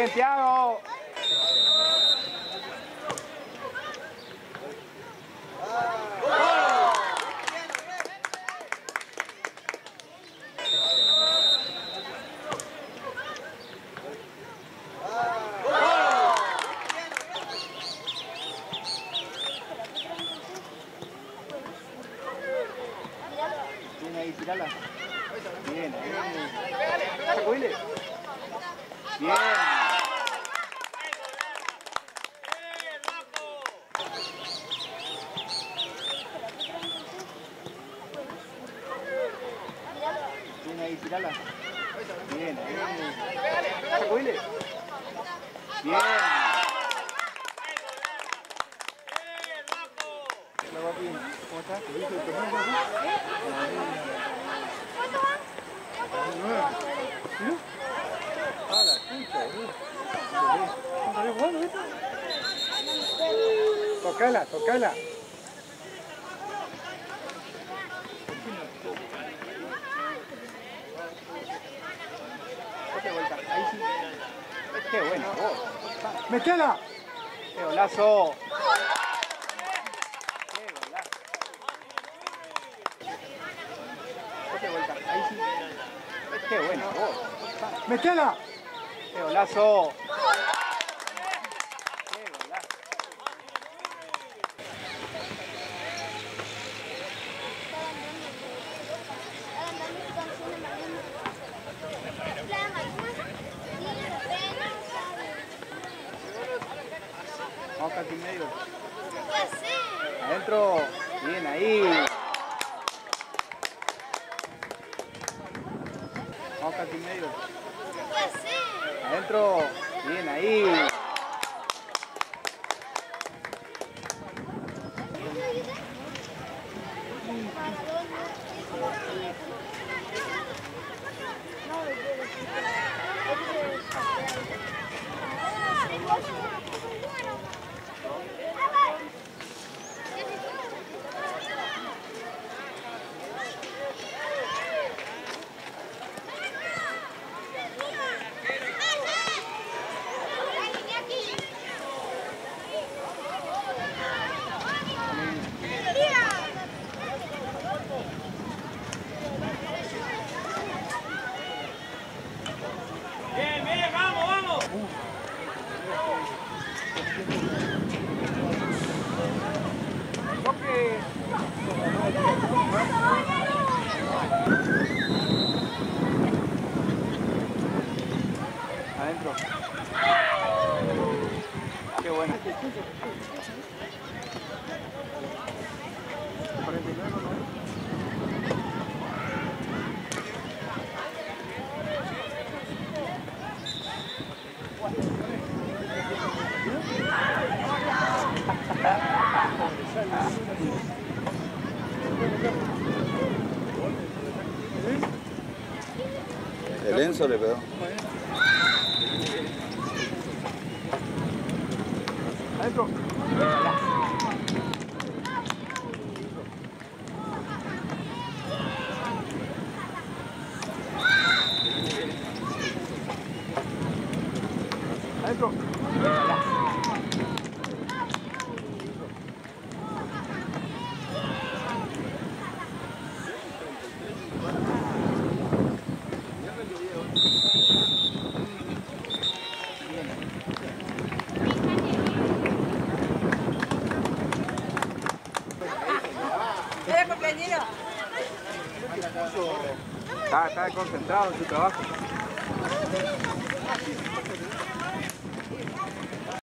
Bien, Thiago. Bien ahí, tirala. Bien, ahí. Sacudile. Bien. Bien ahí, tirala. Bien, ahí. Sacudile. Bien. ¿Cómo estás? ¿Te dice el torneo? ¿Cuánto van? ¿Sí? Ah, la pucha, ¿Estás jugando esto? Tocala, tocala. Date vuelta, ahí sí. Qué bueno, vos. ¡Metela! ¡Qué golazo! ¡Qué golazo! Date vuelta, ahí sí. ¡Qué bueno, vos! ¡Metela! ¡Qué golazo! ¡Qué golazo! Vamos casi medio. Adentro. Bien ahí. Vamos casi medio. Adentro. Bien ahí. Adentro. Qué bueno. 49, ¿no? El Enzo le pegó. Adentro. Adentro. Está concentrado en su trabajo.